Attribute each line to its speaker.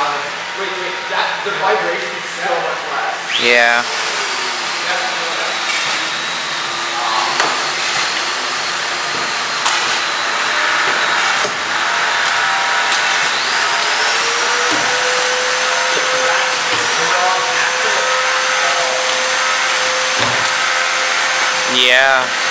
Speaker 1: Wait, that the vibration is so much less.
Speaker 2: Yeah. Yeah.